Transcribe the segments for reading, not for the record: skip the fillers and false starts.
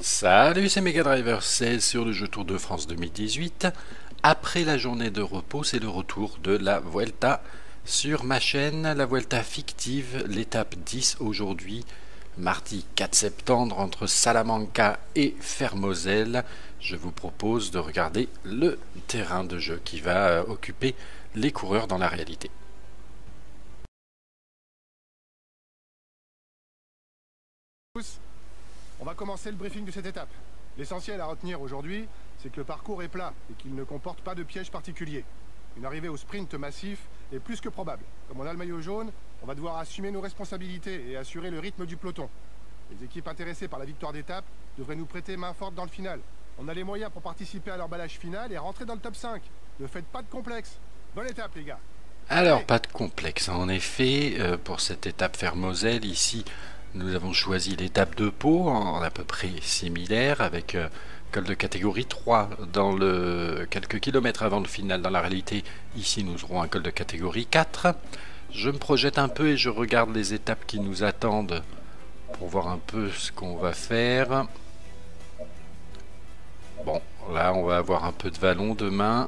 Salut, c'est Mega Driver 16 sur le jeu Tour de France 2018. Après la journée de repos, c'est le retour de la Vuelta sur ma chaîne, la Vuelta fictive, l'étape 10 aujourd'hui, mardi 4 septembre, entre Salamanca et Fermoselle. Je vous propose de regarder le terrain de jeu qui va occuper les coureurs dans la réalité. On va commencer le briefing de cette étape. L'essentiel à retenir aujourd'hui, c'est que le parcours est plat et qu'il ne comporte pas de piège particulier. Une arrivée au sprint massif est plus que probable. Comme on a le maillot jaune, on va devoir assumer nos responsabilités et assurer le rythme du peloton. Les équipes intéressées par la victoire d'étape devraient nous prêter main forte dans le final. On a les moyens pour participer à l'emballage final et rentrer dans le top 5. Ne faites pas de complexe. Bonne étape, les gars. Alors, pas de complexe, en effet, pour cette étape Fermoselle, ici, nous avons choisi l'étape de Pau, en à peu près similaire, avec col de catégorie 3 dans quelques kilomètres avant le final. Dans la réalité, ici, nous aurons un col de catégorie 4. Je me projette un peu et je regarde les étapes qui nous attendent pour voir un peu ce qu'on va faire. Bon, là, on va avoir un peu de vallon demain.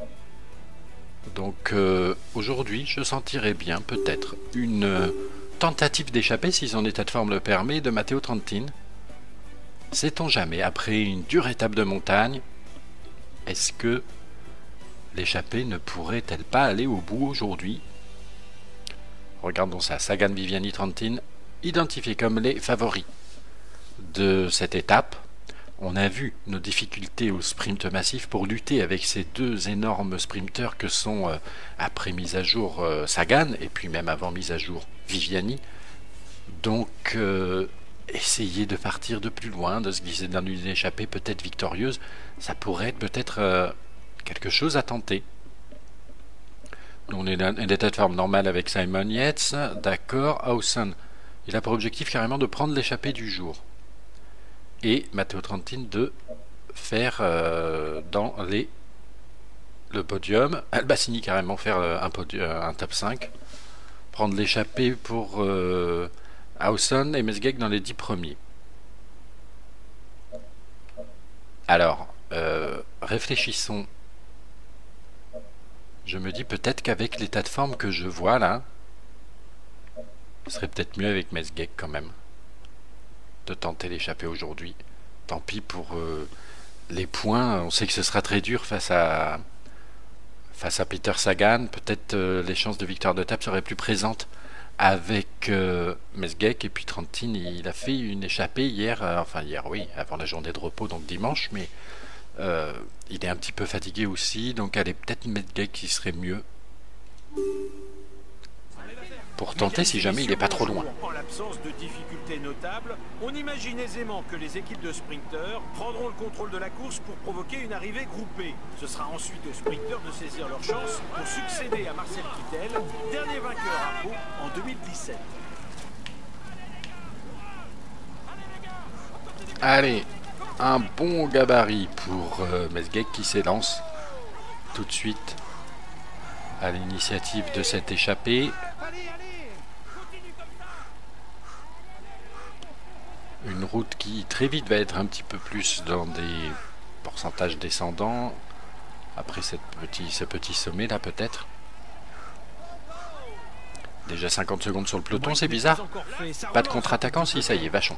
Donc aujourd'hui, je sentirais bien peut-être une tentative d'échapper, si son état de forme le permet, de Matteo Trentin. Sait-on jamais, après une dure étape de montagne, est-ce que l'échappée ne pourrait-elle pas aller au bout aujourd'hui? Regardons ça, Sagan, Viviani, Trentin, identifiés comme les favoris de cette étape. On a vu nos difficultés au sprint massif pour lutter avec ces deux énormes sprinteurs que sont, après mise à jour, Sagan, et puis même avant mise à jour, Viviani. Donc, essayer de partir de plus loin, de se glisser dans une échappée peut-être victorieuse, ça pourrait être peut-être quelque chose à tenter. On est dans un état de forme normal avec Simon Yates, d'accord. Hausen, il a pour objectif carrément de prendre l'échappée du jour. Et Matteo Trentin de faire dans le podium. Albacini carrément faire un top 5. Prendre l'échappée pour Hausen et Mesgek dans les 10 premiers. Alors, réfléchissons. Je me dis peut-être qu'avec l'état de forme que je vois là, ce serait peut-être mieux avec Mesgek quand même de tenter l'échappée aujourd'hui. Tant pis pour les points. On sait que ce sera très dur face à Peter Sagan. Peut-être les chances de victoire d'étape seraient plus présentes avec Mesgek. Et puis Trentin, il a fait une échappée hier, oui, avant la journée de repos, donc dimanche, mais il est un petit peu fatigué aussi, donc elle est peut-être Mesgek qui serait mieux pour tenter si jamais il n'est pas trop loin. En l'absence de difficultés notables, on imagine aisément que les équipes de sprinteurs prendront le contrôle de la course pour provoquer une arrivée groupée. Ce sera ensuite aux sprinteurs de saisir leur chance pour succéder à Marcel Kittel, dernier vainqueur à Pau en 2017. Allez, un bon gabarit pour Mesgek qui s'élance tout de suite à l'initiative de cette échappée. Une route qui très vite va être un petit peu plus dans des pourcentages descendants après ce petit sommet là peut-être. Déjà 50 secondes sur le peloton, c'est bizarre. Pas de contre-attaquant, si, ça y est, Vachon.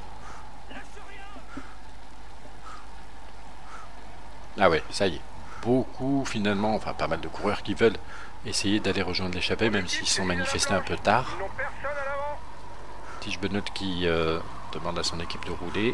Ah ouais, ça y est. Beaucoup finalement, enfin pas mal de coureurs qui veulent essayer d'aller rejoindre l'échappée même s'ils sont manifestés un peu tard. Tige Benoît qui demande à son équipe de rouler.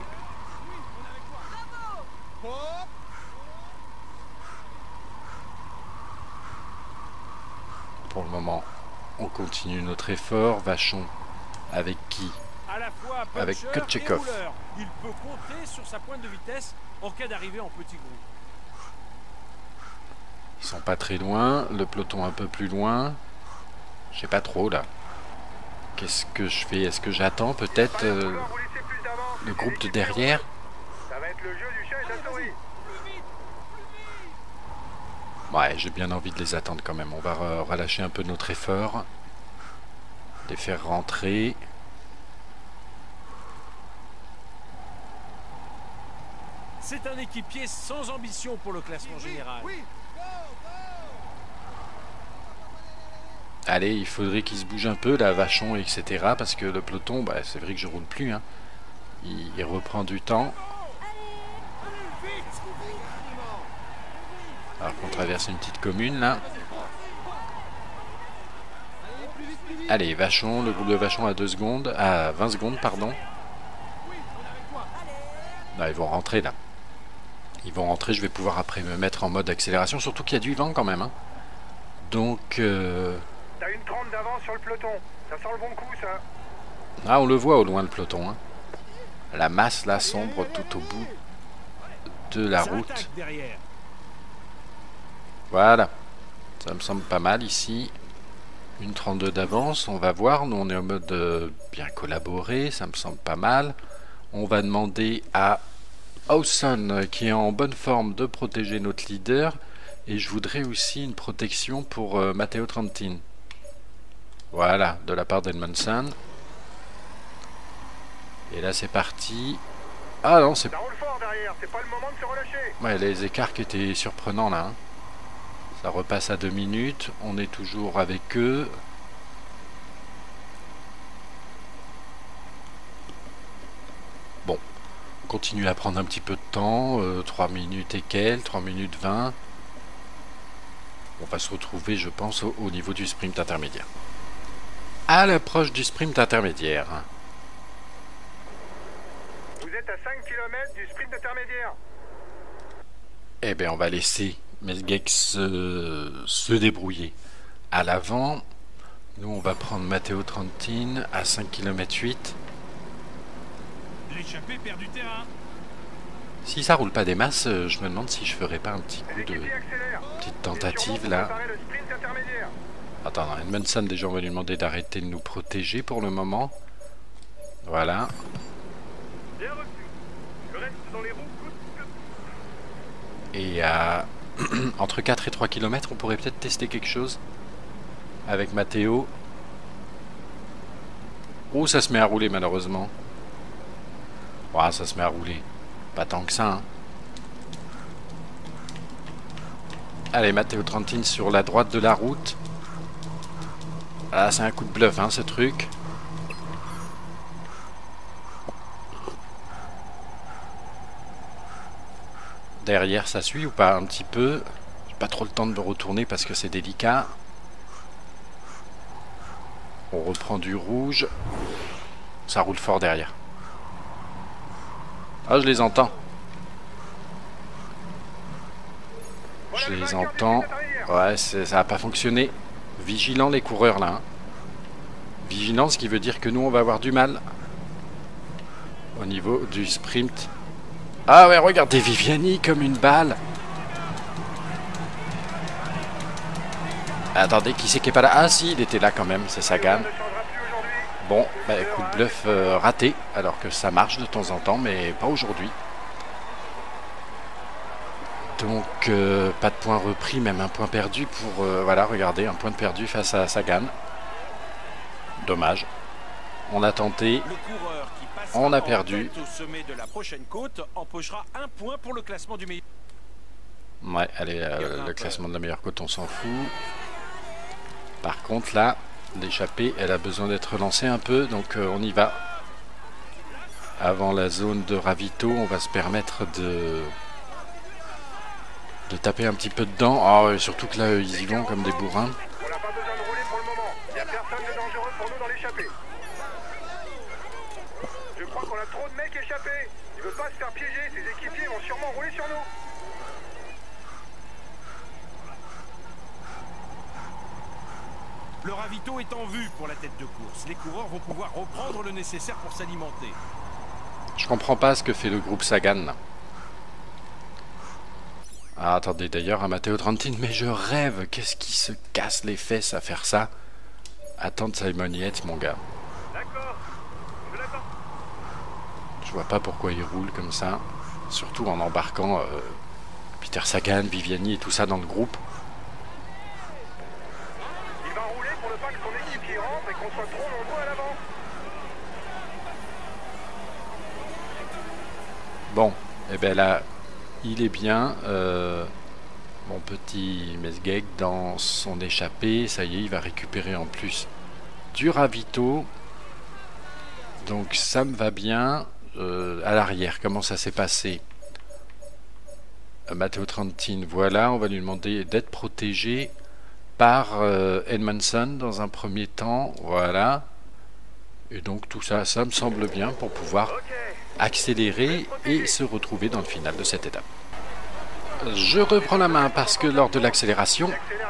Pour le moment, on continue notre effort. Vachon avec qui? Avec Kutchekov. Il peut compter sur sa pointe de vitesse en cas d'arrivée en petit groupe. Ils sont pas très loin. Le peloton un peu plus loin. Je sais pas trop là. Qu'est-ce que je fais? Est-ce que j'attends peut-être le groupe de derrière? Ça va être le jeu du chat et de la souris. Ouais, j'ai bien envie de les attendre quand même. On va relâcher un peu notre effort. Les faire rentrer. C'est un équipier sans ambition pour le classement général. Allez, il faudrait qu'il se bouge un peu, là, Vachon, etc. Parce que le peloton, bah, c'est vrai que je roule plus. Hein. Il reprend du temps. Alors qu'on traverse une petite commune, là. Allez, Vachon, le groupe de Vachon à 2 secondes, à 20 secondes, pardon. Là, ils vont rentrer, là. Ils vont rentrer, je vais pouvoir après me mettre en mode accélération, surtout qu'il y a du vent quand même. Hein. Donc... T'as une 30 d'avance sur le peloton. Ça sent le bon coup, ça. Ah, on le voit au loin, le peloton. Hein. La masse, là, sombre tout au bout de la route. Voilà. Ça me semble pas mal, ici. Une 32 d'avance, on va voir. Nous, on est en mode bien collaboré. Ça me semble pas mal. On va demander à Hawson, qui est en bonne forme, de protéger notre leader. Et je voudrais aussi une protection pour Matteo Trentin. Voilà, de la part d'Edmondson. Et là, c'est parti. Ah non, c'est... Ça roule fort derrière, c'est pas le moment de se relâcher. Ouais, les écarts qui étaient surprenants, là. Hein. Ça repasse à 2 minutes. On est toujours avec eux. Bon. On continue à prendre un petit peu de temps. 3 minutes et quelques, 3 minutes 20. On va se retrouver, je pense, au niveau du sprint intermédiaire. À l'approche du sprint intermédiaire. Vous êtes à 5 km du sprint intermédiaire. Eh bien, on va laisser Mesgex se débrouiller. À l'avant, nous, on va prendre Matteo Trentin à 5 km 8. L'échappée perd du terrain. Si ça roule pas des masses, je me demande si je ferais pas un petit coup de petite tentative là. Attends, Edmondson, déjà, on va lui demander d'arrêter de nous protéger pour le moment. Voilà. Et à entre 4 et 3 km, on pourrait peut-être tester quelque chose avec Matteo. Oh, ça se met à rouler malheureusement. Ouais, ça se met à rouler. Pas tant que ça. Hein. Allez, Matteo Trentin sur la droite de la route. Ah, c'est un coup de bluff, hein, ce truc. Derrière, ça suit ou pas? Un petit peu. J'ai pas trop le temps de me retourner parce que c'est délicat. On reprend du rouge. Ça roule fort derrière. Ah, je les entends. Je les entends. Ouais, ça n'a pas fonctionné. Vigilant les coureurs là. Hein. Vigilant, ce qui veut dire que nous on va avoir du mal. Au niveau du sprint. Ah ouais, regardez Viviani comme une balle. Attendez, qui c'est qui est pas là? Ah si, il était là quand même, c'est Sagan. Bon, bah, coup de bluff raté, alors que ça marche de temps en temps, mais pas aujourd'hui. Donc, pas de point repris, même un point perdu pour... voilà, regardez, un point de perdu face à Sagan. Dommage. On a tenté. On a perdu. Au sommet de la prochaine côte empochera un point pour le classement du meilleur. Ouais, allez, le classement de la meilleure côte, on s'en fout. Par contre, là, l'échappée, elle a besoin d'être relancée un peu, donc on y va. Avant la zone de ravito, on va se permettre de taper un petit peu dedans. Oh, surtout que là, ils y vont comme des bourrins. On n'a pas besoin de rouler pour le moment. Il n'y a personne de dangereux pour nous dans l'échappée. Je crois qu'on a trop de mecs échappés. Il veut pas se faire piéger. Ses équipiers vont sûrement rouler sur nous. Le ravito est en vue pour la tête de course. Les coureurs vont pouvoir reprendre le nécessaire pour s'alimenter. Je comprends pas ce que fait le groupe Sagan là. Ah, attendez, d'ailleurs, à Matteo Trentin, mais je rêve. Qu'est-ce qui se casse les fesses à faire ça? Attends Simon Yates, mon gars. D'accord. Je l'attends. Je vois pas pourquoi il roule comme ça. Surtout en embarquant Peter Sagan, Viviani et tout ça dans le groupe. Il va rouler pour ne pas que son équipier rentre et qu'on soit trop nombreux à l'avant. Bon, et bien là, il est bien, mon petit Mesgeg, dans son échappée. Ça y est, il va récupérer en plus du ravito. Donc ça me va bien. À l'arrière, comment ça s'est passé? Matteo Trentin, voilà, on va lui demander d'être protégé par Edmondson dans un premier temps, voilà. Et donc tout ça, ça me semble bien pour pouvoir accélérer et se retrouver dans le final de cette étape. Je reprends la main parce que lors de l'accélération,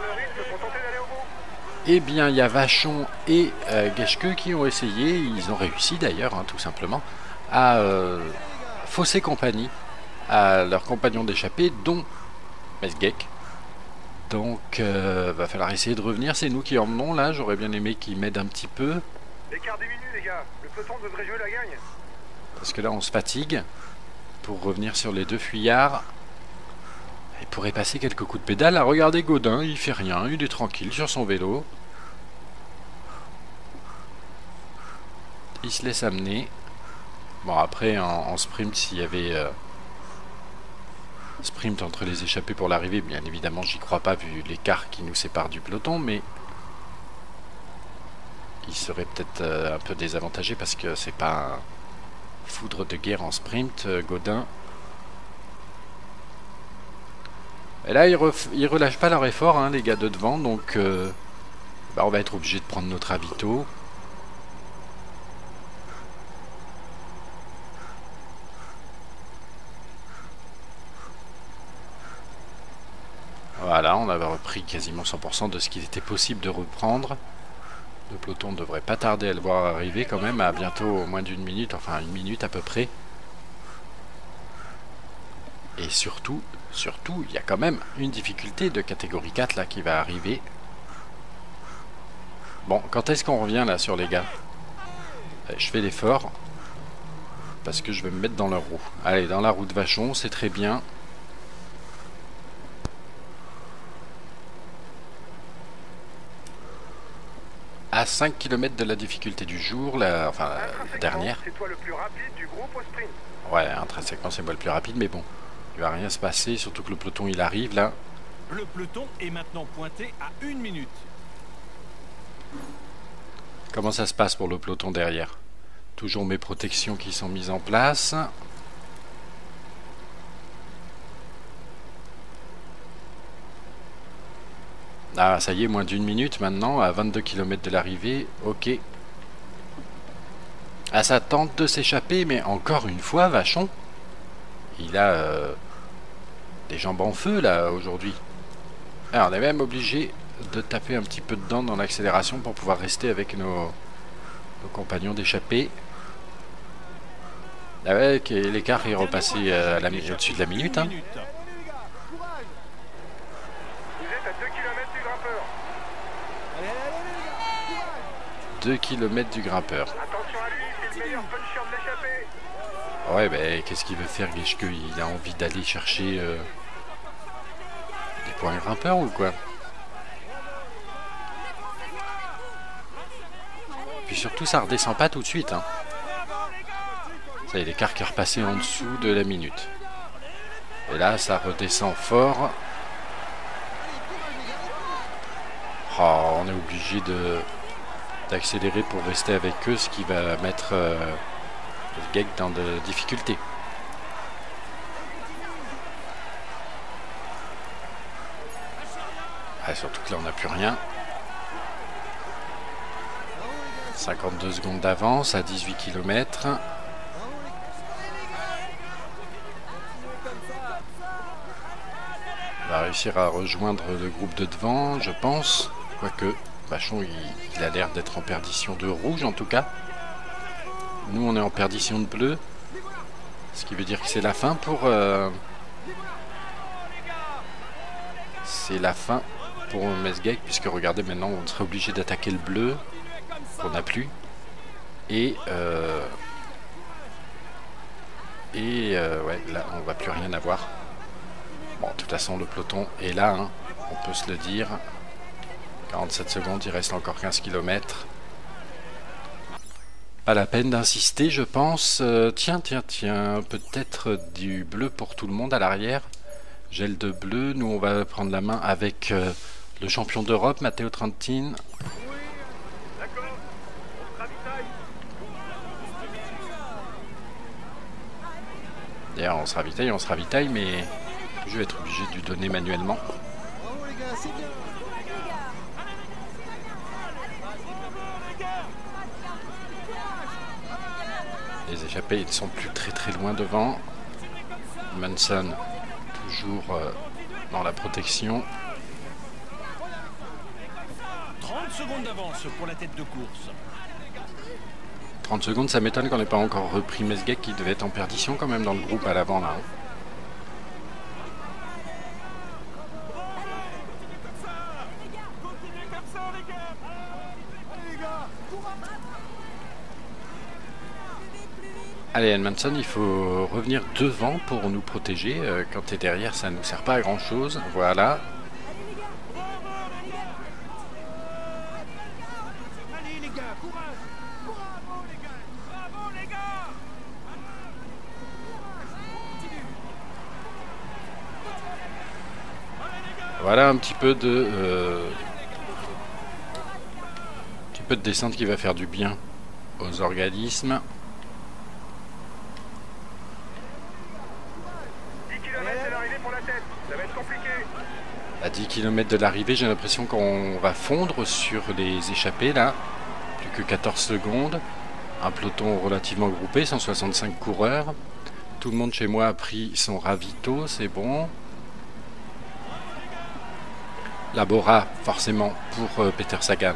eh bien il y a Vachon et Geschke qui ont essayé, ils ont réussi d'ailleurs, hein, tout simplement, à fausser compagnie à leurs compagnons d'échappée, dont Mesgeg. Donc va falloir essayer de revenir, c'est nous qui emmenons là, j'aurais bien aimé qu'ils m'aident un petit peu. L'écart diminue les gars, le peloton devrait jouer la gagne. Parce que là on se fatigue pour revenir sur les deux fuyards. Il pourrait passer quelques coups de pédale. Ah, regardez Gaudin, il fait rien, il est tranquille sur son vélo. Il se laisse amener. Bon après en sprint, s'il y avait sprint entre les échappés pour l'arrivée, bien évidemment j'y crois pas vu l'écart qui nous sépare du peloton, mais il serait peut-être un peu désavantagé parce que c'est pas un foudre de guerre en sprint, Gaudin. Et là ils relâchent pas leur effort, hein, les gars de devant, donc on va être obligé de prendre notre ravito. Voilà, on avait repris quasiment 100% de ce qu'il était possible de reprendre. Le peloton ne devrait pas tarder à le voir arriver quand même, à bientôt moins d'une minute, enfin une minute à peu près. Et surtout, il y a quand même une difficulté de catégorie 4 là qui va arriver. Bon, quand est-ce qu'on revient là sur les gars? Je fais l'effort, parce que je vais me mettre dans leur roue. Allez, dans la roue de Vachon, c'est très bien. À 5 km de la difficulté du jour, la dernière. C'est toi le plus rapide du groupe au sprint. Ouais, intrinsèquement c'est moi le plus rapide, mais bon, il va rien se passer, surtout que le peloton il arrive là. Le peloton est maintenant pointé à 1 minute. Comment ça se passe pour le peloton derrière? Toujours mes protections qui sont mises en place. Ah, ça y est, moins d'une minute maintenant, à 22 km de l'arrivée. Ok. Ah, ça tente de s'échapper, mais encore une fois, Vachon, il a des jambes en feu, là, aujourd'hui. Alors, on est même obligé de taper un petit peu dedans dans l'accélération pour pouvoir rester avec nos compagnons d'échappée. Ah ouais, l'écart est repassé au-dessus de la minute, hein. 2 km du grimpeur. Attention à lui, c'est le meilleur puncher de l'échappée. Ouais, ben qu'est-ce qu'il veut faire, Geschke? Il a envie d'aller chercher des points grimpeurs ou quoi? Puis surtout, ça redescend pas tout de suite, hein. Ça y est, l'écart qui est repassé en dessous de la minute. Et là, ça redescend fort. Oh, on est obligé d'accélérer pour rester avec eux, ce qui va mettre Mesgeg dans de difficultés. Ah, surtout que là on n'a plus rien. 52 secondes d'avance à 18 km. On va réussir à rejoindre le groupe de devant, je pense. Quoique Vachon il a l'air d'être en perdition de rouge en tout cas. Nous on est en perdition de bleu. Ce qui veut dire que c'est la fin pour c'est la fin pour Mesgeg, puisque regardez, maintenant on serait obligé d'attaquer le bleu qu'on n'a plus. Et ouais, là on va plus rien avoir. Bon, de toute façon le peloton est là, hein, on peut se le dire. 47 secondes, il reste encore 15 km. Pas la peine d'insister, je pense. Tiens, peut-être du bleu pour tout le monde à l'arrière. Gel de bleu, nous on va prendre la main avec le champion d'Europe, Matteo Trentin. D'ailleurs on se ravitaille, mais je vais être obligé de lui donner manuellement. Les échappés, ils sont plus très loin devant. Munson, toujours dans la protection. 30 secondes d'avance pour la tête de course. 30 secondes, ça m'étonne qu'on n'ait pas encore repris Mesgek qui devait être en perdition quand même dans le groupe à l'avant là. Allez Edmondson, il faut revenir devant pour nous protéger. Quand tu es derrière, ça ne nous sert pas à grand chose. Voilà. Voilà un petit peu de descente qui va faire du bien aux organismes. 10 km de l'arrivée pour la tête, ça va être compliqué. À 10 km de l'arrivée, j'ai l'impression qu'on va fondre sur les échappés là. Plus que 14 secondes. Un peloton relativement groupé, 165 coureurs. Tout le monde chez moi a pris son ravito, c'est bon. La Bora, forcément, pour Peter Sagan.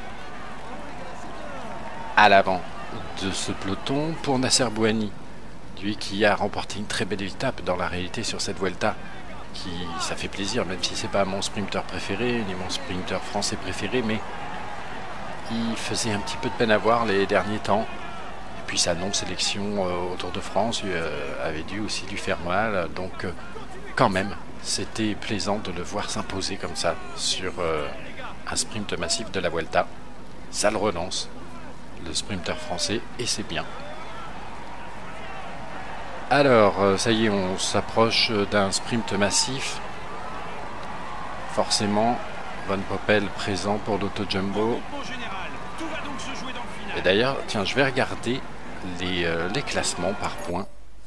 À l'avant de ce peloton pour Nasser Bouhanni. Lui qui a remporté une très belle étape dans la réalité sur cette Vuelta. Ça fait plaisir, même si c'est pas mon sprinter préféré, ni mon sprinter français préféré, mais il faisait un petit peu de peine à voir les derniers temps. Et puis sa non-sélection au Tour de France avait dû aussi lui faire mal, donc quand même, c'était plaisant de le voir s'imposer comme ça sur un sprint massif de la Vuelta. Ça le relance, le sprinter français, et c'est bien. Alors, ça y est, on s'approche d'un sprint massif. Forcément, Van Poppel présent pour l'Auto Jumbo. Et d'ailleurs, tiens, je vais regarder les classements par points.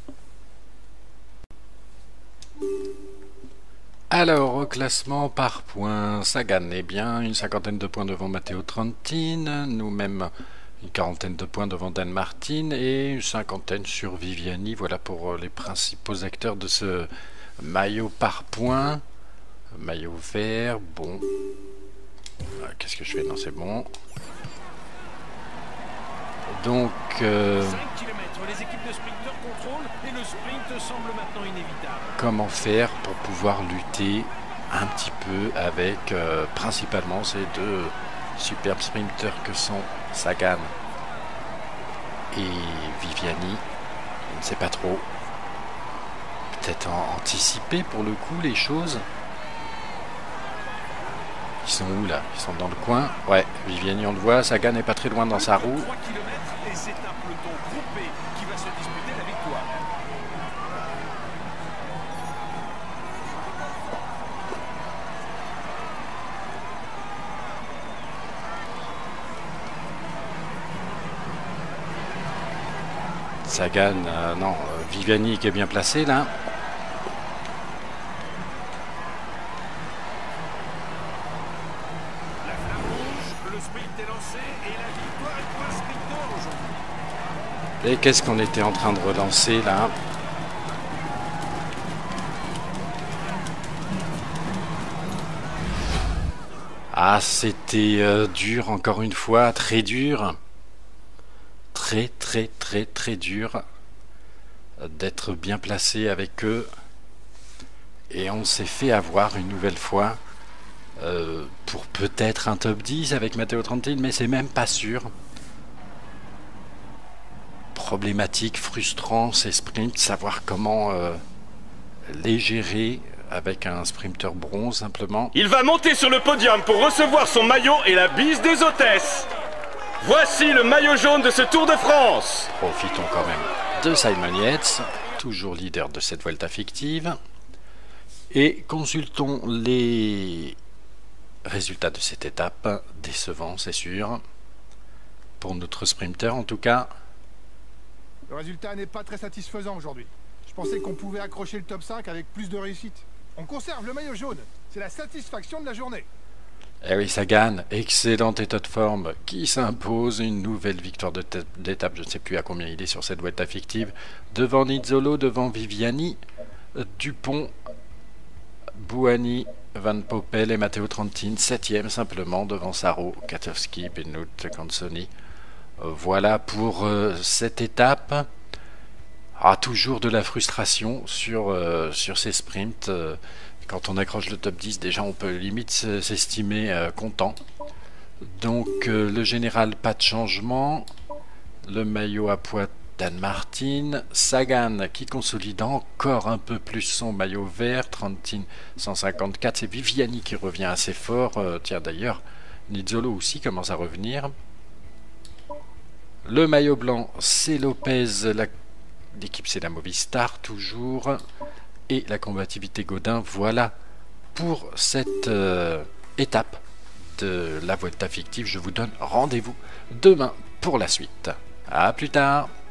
Alors, au classement par points, Sagan est bien, une cinquantaine de points devant Matteo Trentin, nous-mêmes une quarantaine de points devant Dan Martin et une cinquantaine sur Viviani. Voilà pour les principaux acteurs de ce maillot par points. Maillot vert, bon. Qu'est-ce que je fais? Non, c'est bon. Donc... 5 km, les équipes de sprinteurs contrôlent et le sprint semble maintenant inévitable. Comment faire pour pouvoir lutter un petit peu avec principalement ces deux superbes sprinteurs que sont Sagan et Viviani? Je ne sais pas trop. Peut-être anticiper pour le coup les choses. Ils sont où là? Ils sont dans le coin. Ouais, Viviani on le voit, Sagan n'est pas très loin dans sa roue. 3 km et c'est un peloton groupé qui va se disputer la victoire. Sagan, non, Viviani qui est bien placé là. La flamme rouge, le sprint est lancé et la victoire est pour un sprinter aujourd'hui. Et qu'est-ce qu'on était en train de relancer là? Ah, c'était dur encore une fois, très dur. Très dur d'être bien placé avec eux, et on s'est fait avoir une nouvelle fois pour peut-être un top 10 avec Matteo Trentin, mais c'est même pas sûr. Problématique, frustrant ces sprints, savoir comment les gérer avec un sprinter bronze simplement. Il va monter sur le podium pour recevoir son maillot et la bise des hôtesses. Voici le maillot jaune de ce Tour de France. Profitons quand même de Simon Yates, toujours leader de cette Vuelta fictive, et consultons les résultats de cette étape. Décevant, c'est sûr, pour notre sprinter en tout cas. Le résultat n'est pas très satisfaisant aujourd'hui. Je pensais qu'on pouvait accrocher le top 5 avec plus de réussite. On conserve le maillot jaune, c'est la satisfaction de la journée. Harry Sagan, excellent état de forme, qui s'impose une nouvelle victoire d'étape. Je ne sais plus à combien il est sur cette Vuelta fictive. Devant Nizzolo, devant Viviani, Dupont, Bouhanni, Van Poppel et Matteo Trentin. 7e simplement devant Sarro, Katowski, Benoît, Canzoni. Voilà pour cette étape. Toujours de la frustration sur ces sprints. Quand on accroche le top 10, déjà on peut limite s'estimer content. Donc le général, pas de changement. Le maillot à poids Dan Martin. Sagan qui consolide encore un peu plus son maillot vert. Trentin 154. C'est Viviani qui revient assez fort. Tiens d'ailleurs, Nizzolo aussi commence à revenir. Le maillot blanc, c'est Lopez. L'équipe, c'est la Movistar toujours. Et la combativité Godin. Voilà pour cette étape de la Vuelta fictive. Je vous donne rendez-vous demain pour la suite. À plus tard.